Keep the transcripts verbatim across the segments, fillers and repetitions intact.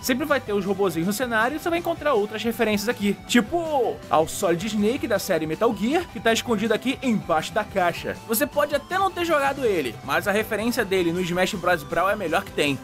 sempre vai ter os robozinhos no cenário e você vai encontrar outras referências aqui. Tipo, ao Solid Snake da série Metal Gear, que tá escondido aqui embaixo da caixa. Você pode até não ter jogado ele, mas a referência dele no Smash Bros. Brawl é a melhor que tem.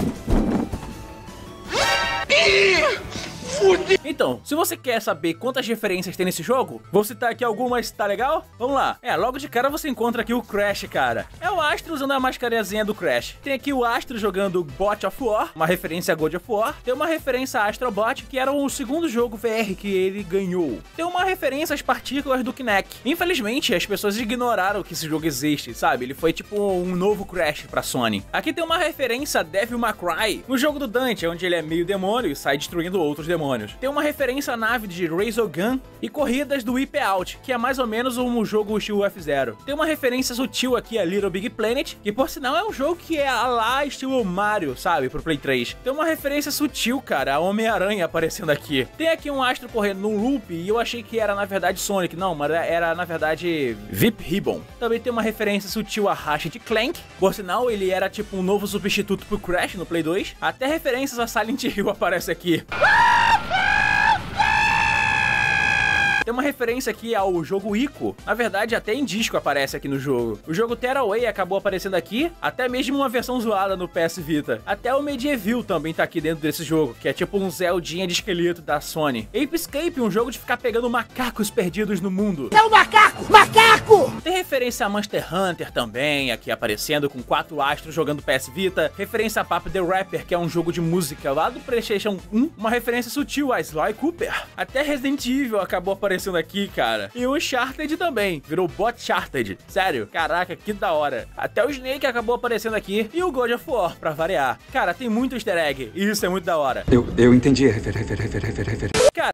Então, se você quer saber quantas referências tem nesse jogo, vou citar aqui algumas, tá legal? Vamos lá. É, logo de cara você encontra aqui o Crash, cara. É o Astro usando a mascarazinha do Crash. Tem aqui o Astro jogando God of War, uma referência a God of War. Tem uma referência a Astro Bot, que era o segundo jogo V R que ele ganhou. Tem uma referência às partículas do Kinect. Infelizmente, as pessoas ignoraram que esse jogo existe, sabe? Ele foi tipo um novo Crash pra Sony. Aqui tem uma referência a Devil May Cry, no jogo do Dante, onde ele é meio demônio e sai destruindo outros demônios. Tem uma referência à nave de Resogun e corridas do Wipe Out, que é mais ou menos um jogo estilo F zero. Tem uma referência sutil aqui a Little Big Planet, que por sinal é um jogo que é a lá estilo Mario, sabe, pro Play três. Tem uma referência sutil, cara, a Homem-Aranha aparecendo aqui. Tem aqui um Astro correndo no loop e eu achei que era na verdade Sonic, não, mas era na verdade V I P Ribbon. Também tem uma referência sutil a Ratchet Clank, por sinal ele era tipo um novo substituto pro Crash no Play dois. Até referências a Silent Hill aparece aqui. Tem uma referência aqui ao jogo Ico. Na verdade, até em disco aparece aqui no jogo. O jogo Tearaway acabou aparecendo aqui, até mesmo uma versão zoada no P S Vita. Até o Medieval também tá aqui dentro desse jogo, que é tipo um Zeldinha de esqueleto da Sony. Ape Escape, um jogo de ficar pegando macacos perdidos no mundo. É um macaco! Macaco! Tem referência a Monster Hunter também, aqui aparecendo com quatro astros jogando P S Vita. Referência a Papo The Rapper, que é um jogo de música lá do PlayStation um. Uma referência sutil a Sly Cooper. Até Resident Evil acabou aparecendo aqui, cara. E o Uncharted também. Virou Bot Charted. Sério. Caraca, que da hora. Até o Snake acabou aparecendo aqui. E o God of War, pra variar. Cara, tem muito easter egg. E isso é muito da hora. Eu, eu entendi a refer, refer, refer, refer, refer. Cara,